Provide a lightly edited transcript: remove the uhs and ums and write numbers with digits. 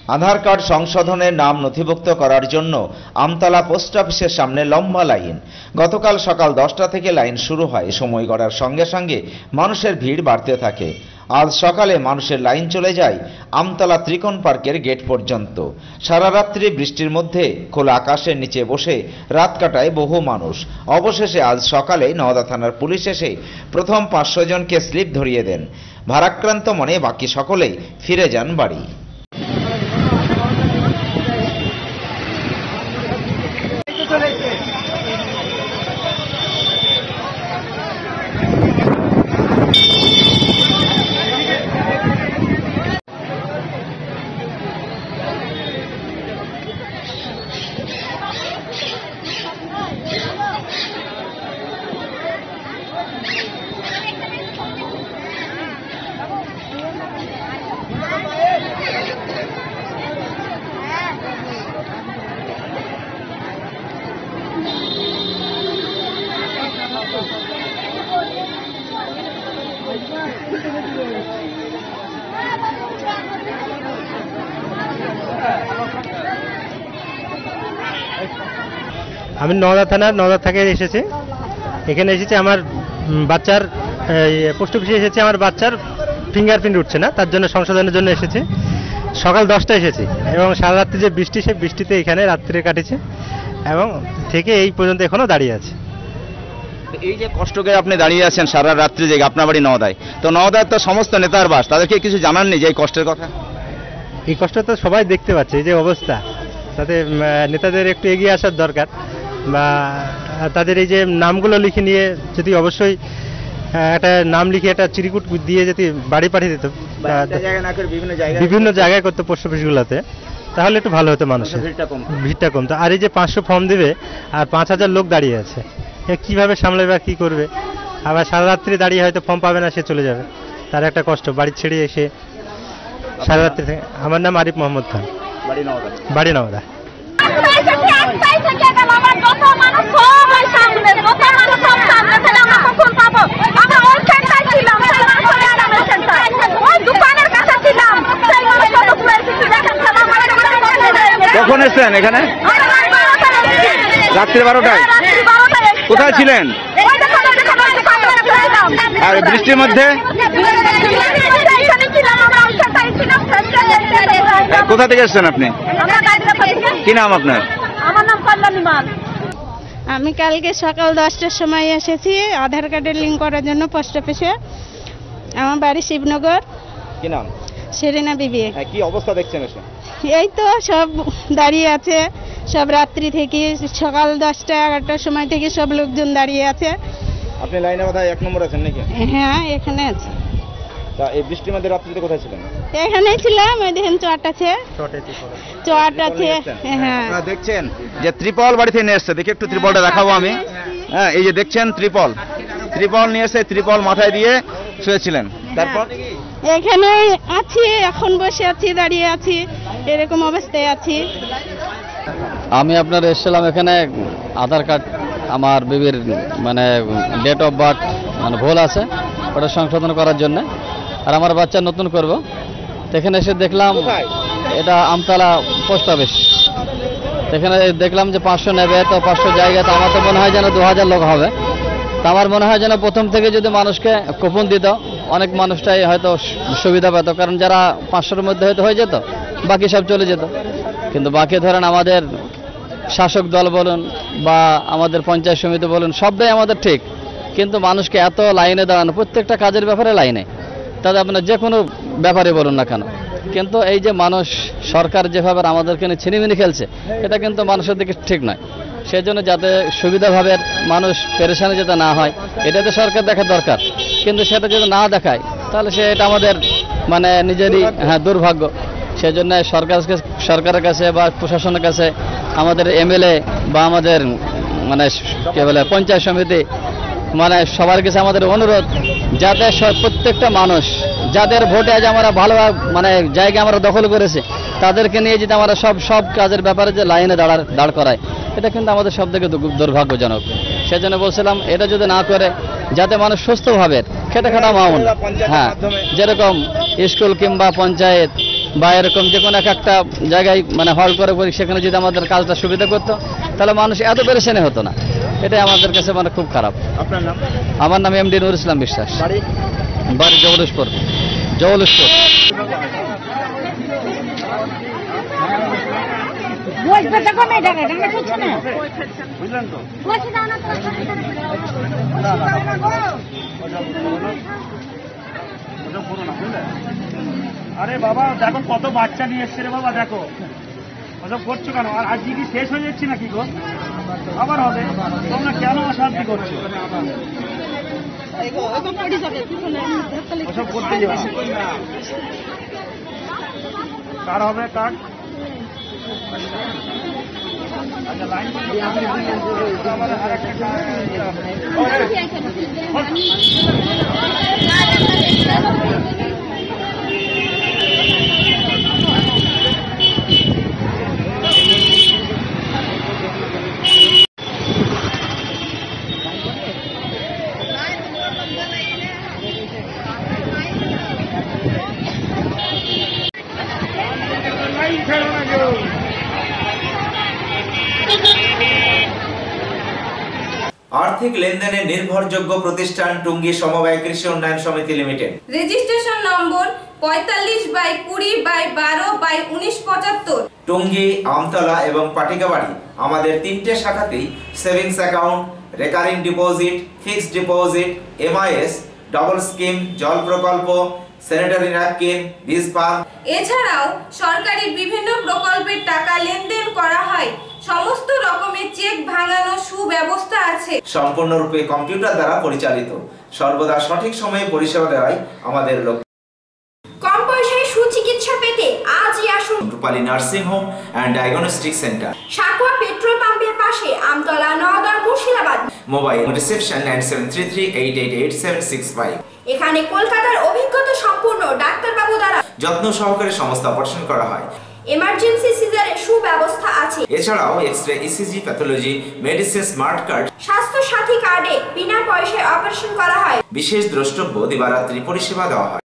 আধার card সংশোধনের নাম নথিভুক্ত করার জন্য আমতলা পোস্ট অফিসের সামনে লম্বা লাইন। গতকাল সকাল 10টা থেকে লাইন শুরু হয়। সময় গড়ার সঙ্গে সঙ্গে মানুষের ভিড় বাড়তে থাকে। আজ সকালে মানুষের লাইন চলে যায় আমতলা ত্রিকোণ পার্কের গেট পর্যন্ত। সারা রাত্রি বৃষ্টির মধ্যে খোলা আকাশের নিচে বসে রাত কাটায় বহু মানুষ। অবশেষে আজ সকালে নওদা থানার পুলিশ এসে প্রথম 500 জনকে স্লিপ ধরিয়ে দেন। ভারাক্রান্ত মনে বাকি সকলেই ফিরে যান বাড়ি। আমি নওদা থেকে এসেছি। এখানে এসেছি আমার বাচ্চার পোস্ট অফিসে এসেছি। আমার বাচ্চার ফিঙ্গারপ্রিন্ট উঠছে না, তার জন্য সংশোধনের জন্য এসেছি। সকাল 10টায় এসেছি এবং সারা রাত্রি যে বৃষ্টি, সেই বৃষ্টিতে এখানে রাত্রে কাটেছে এবং থেকে এই পর্যন্ত এখনো দাঁড়িয়ে আছে। এই যে কষ্ট করে আপনি দাঁড়িয়ে আছেন সারা রাত্রি জেগে, আপনার বাড়ি নওদায়, তো নওদায় তো সমস্ত নেতার বাস, তাদেরকে কিছু জানাননি যে এই কষ্টের কথা? এই কষ্ট তো সবাই দেখতে পাচ্ছে, এই যে অবস্থা, তাতে নেতাদের একটু এগিয়ে আসার দরকার, বা তাদের এই যে নামগুলো লিখে নিয়ে যদি অবশ্যই একটা নাম লিখে একটা চিরকুট দিয়ে যদি বাড়ি পাঠিয়ে দিত, বিভিন্ন জায়গায় করতো পোস্ট অফিসগুলোতে, তাহলে একটু ভালো হতো, মানুষের ভিড়টা কমতো। আর এই যে 500 ফর্ম দেবে আর 5000 লোক দাঁড়িয়ে আছে, কিভাবে সামলাবে বা কি করবে? আবার সারা রাত্রি দাঁড়িয়ে হয়তো ফর্ম পাবে না, সে চলে যাবে, তার একটা কষ্ট। বাড়ি ছেড়ে এসে সারা রাত্রি থেকে। আমার নাম আরিফ মোহাম্মদ খান, বাড়ি নওদা। কখন এসছেন এখানে? রাত্রি 12টায়। কোথায় ছিলেন? আর বৃষ্টির মধ্যে কোথা থেকে এসছেন আপনি? কি নাম আপনার? আমার নাম কল্যাণী মাল। আমি কালকে সকাল 10টার সময় এসেছি আধার কার্ডের লিঙ্ক করার জন্য পোস্ট অফিসে। আমার বাড়ি শিবনগর। কি নাম? সেরেনা বিবি। কি অবস্থা দেখছেন এসে? এই তো সব দাঁড়িয়ে আছে, সব রাত্রি থেকে, সকাল 10টা 11টার সময় থেকে সব লোকজন দাঁড়িয়ে আছে। আপনি লাইনে কোথায় 1 নম্বর আছেন নাকি? হ্যাঁ, এখানে আছে। তা এই বৃষ্টির মধ্যে রাত্রিতে কোথায় ছিলেন? এখানে ছিলাম। এই দেখেন চট আছে। হ্যাঁ, দেখছেন যে ত্রিপল বাড়িতে নিয়ে এসছে। দেখি একটু ত্রিপলটা দেখাবো আমি। হ্যাঁ, এই যে দেখছেন ত্রিপল নিয়ে এসে ত্রিপল মাথায় দিয়ে শুয়েছিলেন। তারপর এখানে আছি, এখন বসে আছি, দাঁড়িয়ে আছি, এরকম অবস্থায় আছি। আমি আপনার এসেছিলাম এখানে আধার কার্ড, আমার বেবির মানে ডেট অফ বার্থ মানে ভুল আছে, ওটা সংশোধন করার জন্য, আর আমার বাচ্চা নতুন করব। এখানে এসে দেখলাম এটা আমতলা পোস্ট অফিস। এখানে দেখলাম যে 500 নেবে, তো 500 জায়গাতে আমার তো মনে হয় যেন 2000 লোক হবে। তো আমার মনে হয় যেন প্রথম থেকে যদি মানুষকে কুপন দিত, অনেক মানুষটাই হয়তো সুবিধা পেত, কারণ যারা 500-এর মধ্যে হয়তো হয়ে যেত, বাকি সব চলে যেত। কিন্তু বাকি ধরেন আমাদের শাসক দল বলুন বা আমাদের পঞ্চায়েত সমিতি বলুন, সবটাই আমাদের ঠিক, কিন্তু মানুষকে এত লাইনে দাঁড়ানো, প্রত্যেকটা কাজের ব্যাপারে লাইনে, তাদের আপনার যে কোনো ব্যাপারে বলুন না কেন। কিন্তু এই যে মানুষ, সরকার যেভাবে আমাদেরকে ছিনিমিনি খেলছে, এটা কিন্তু মানুষের দিকে ঠিক নয়। সেই জন্য যাতে সুবিধাভাবে মানুষ পেরেশানি যাতে না হয়, এটাতে সরকার দেখা দরকার। কিন্তু সেটা যদি না দেখায়, তাহলে এটা আমাদের মানে নিজেরই দুর্ভাগ্য। সেই জন্য সরকারের কাছে বা প্রশাসনের কাছে, আমাদের এমএলএ বা আমাদের মানে কি বলে পঞ্চায়েত সমিতি, মানে সবার কাছে আমাদের অনুরোধ, যাতে প্রত্যেকটা মানুষ যাদের ভোটে আজ আমরা ভালো মানে জায়গা আমরা দখল করেছি, তাদেরকে নিয়ে যদি আমরা সব কাজের ব্যাপারে যে লাইনে দাঁড় করায়, এটা কিন্তু আমাদের সব থেকে দুর্ভাগ্যজনক। সেজন্য বলছিলাম এটা যদি না করে, যাতে মানুষ সুস্থভাবে খেটে খাটা মাউন, হ্যাঁ, যেরকম স্কুল কিংবা পঞ্চায়েত বা এরকম যে কোনো একটা জায়গায় মানে হল করে সেখানে যদি আমাদের কাজটা সুবিধা করতো তাহলে মানুষ এত পেরেশানি হতো না। এটাই আমাদের কাছে মানে খুব খারাপ। আপনার নাম? আমার নাম এমডি নুর ইসলাম বিশ্বাস, বাড়ি জৌলেশপুর। আরে বাবা দেখো কত বাচ্চা নিয়ে এসছে রে বাবা, দেখো ওসব করছো কেন? আর আজকে কি শেষ হয়ে যাচ্ছে নাকি গো? আবার হবে? তোমরা কেন অশান্তি করছো? ওসব করতে যাও, কার হবে কার? আচ্ছা লাইন আর্থিক লেনদেনে নির্ভরযোগ্য প্রতিষ্ঠান টুঙ্গি সমবায় কৃষি উন্নয়ন সমিতি limited. Registration number 45/20/12/1975। Tungi, Amtala এবং পাটিকাবাড়ি আমাদের 3টে শাখাতেই savings account, recurring deposit, fixed deposit, MIS, double scheme, জল প্রকল্প, স্যানিটারি ন্যাপকিন, বীজ পাম্প, এছাড়াও সরকারি বিভিন্ন প্রকল্পের টাকা লেনদেন করা হয়। সমস্ত রকমের চেক ভাঙানো সুব্যবস্থা আছে। সম্পূর্ণরূপে কম্পিউটার দ্বারা পরিচালিত। সর্বদা সঠিক সময়ে পরিষেবা দেওয়াই আমাদের লক্ষ্য। কম পয়সায় সুচিকিৎসা পেতে আজই আসুন Rupali nursing home and diagnostic centre, Sakua petrol পাম্পের পাশে, আমতলা, নওগাঁ, মুর্শিদাবাদ। Mobile reception 9733888765। এখানে কলকাতার অভিজ্ঞতা সম্পন্ন ডাক্তারবাবু দ্বারা যত্ন সহকারে সমস্ত অপারেশন করা হয়। এমার্জেন্সি সিজারের সুব্যবস্থা আছে। এছাড়াও x-ray, ECG, pathology, medicine, smart card, Swasthya Sathi কার্ডে বিনা পয়সায় অপারেশন করা হয়। বিশেষ দ্রষ্টব্য দিবারাত্রি পরিষেবা দেওয়া হয়।